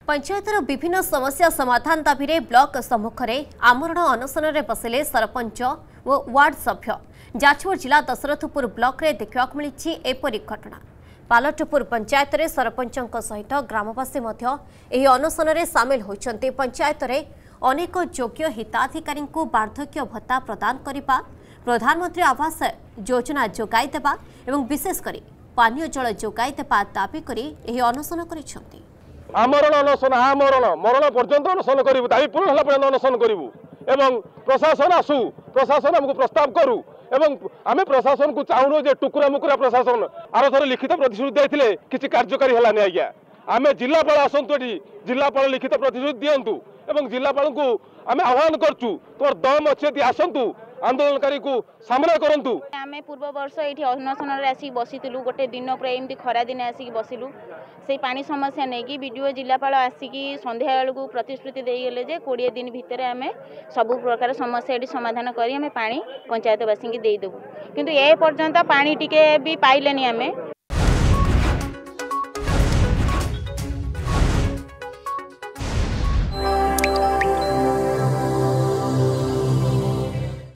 पंचायतर विभिन्न समस्या समाधान दाबी में ब्लॉक सम्मुखें आमरण अनशन में बसिले सरपंच और वार्ड सभ्य। जाजपुर जिला दशरथपुर ब्लॉक रे देखा मिली एपरी घटना। पालटपुर पंचायत रे सरपंचों सहित ग्रामवासी अनशन में सामिल होती। पंचायत रे अनेक योग्य हिताधिकारी वार्धक्य भत्ता प्रदान करने, प्रधानमंत्री आवास योजना जोगाई देवा एवं विशेषकर पानीय जल जोगाई देवा दाबी कर अनशन कर आमरण अनशन मरण पर्यंत अनशन करूँ दाबी पूर्ण होला पर्यंत अनशन करूँ एवं प्रशासन आसू प्रशासन आमको प्रस्ताव करूँ एवं आम प्रशासन को चाहूँ जे टुकुरा मुकुरा प्रशासन आर थर लिखित प्रतिश्रुति देते किसी कार्यकारी है आज्ञा आम जिलापाल आसतु जिलापाल लिखित प्रतिश्रुति दिंतु एवं जिलापाल को आम आह्वान करचु तुम दम अच्छे आसतु आंदोलनकारी को सामना करंतु। आम पूर्व वर्ष ये अनशन आसिक बसीलु गोटे दिन पर एमती खरा दिन आसिक बसिलु से पानी समस्या नहीं कि विडीओ जिलापाल आसिक संध्या बेलू प्रतिश्रुति देगले जे 20 दिन भितर आम सबु प्रकार समस्या ये समाधान करी आम पानी पंचायतवासी की देदेबू किंतु ए पर्यंत पानी टिके भी पाइलेनी आम